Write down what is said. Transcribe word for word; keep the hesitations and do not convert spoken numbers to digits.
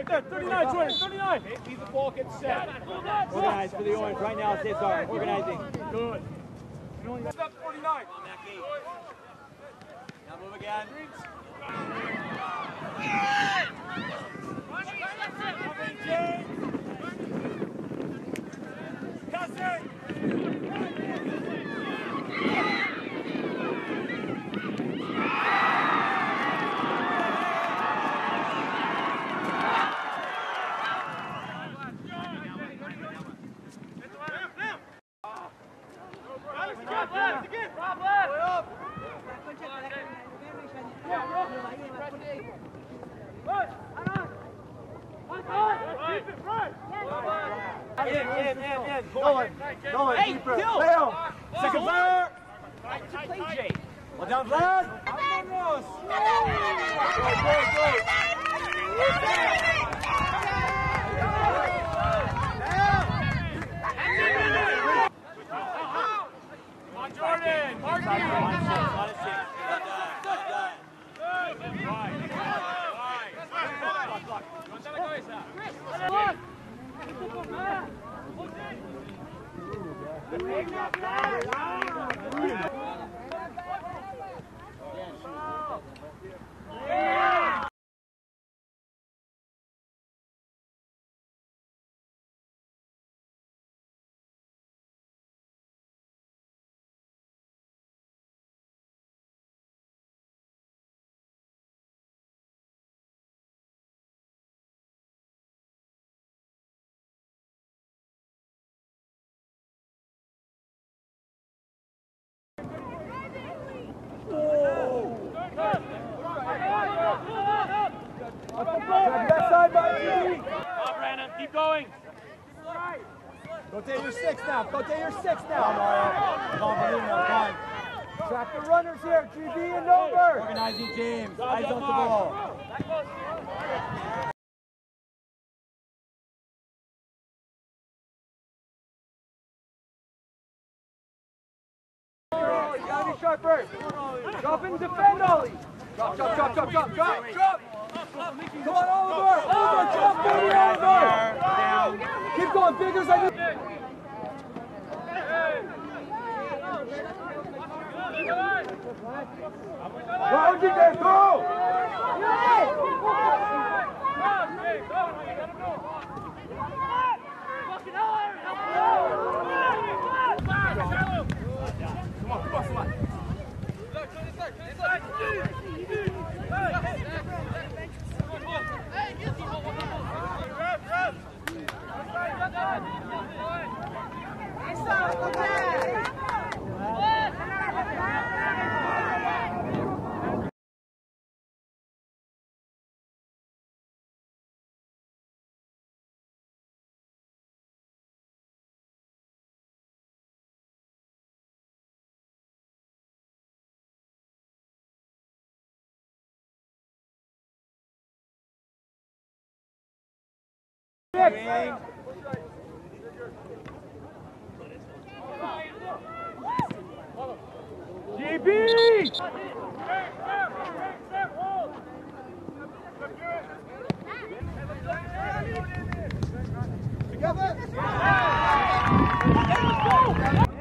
right there, thirty-nine, Jordan, thirty-nine. Leave the ball, get set. Organize for the orange. Right now, it's our organizing. Good. Step forty-nine. Now move again. Coming, James. Cousin. In, in, in, in. Going, going, Hey, deeper. Gil! Fail. Second player. Play, Jay. Well done, Vlad. Vámonos. Go, go, go. Come on, Jordan. Mark you. That side by you. Come on, Brandon. Keep going. Go take your six now. Go take your six now. Come on, come on, Vladimir, come on. Trap the runners here. G B and over. Organizing James. Eyes on the ball. You gotta be sharper. Drop and defend, Ollie. Drop, drop, drop, drop, drop, drop, drop. Come on, Oliver. Oliver, drop thirty, Oliver. Keep going, fingers like this. Go, D J, go! G B! Together!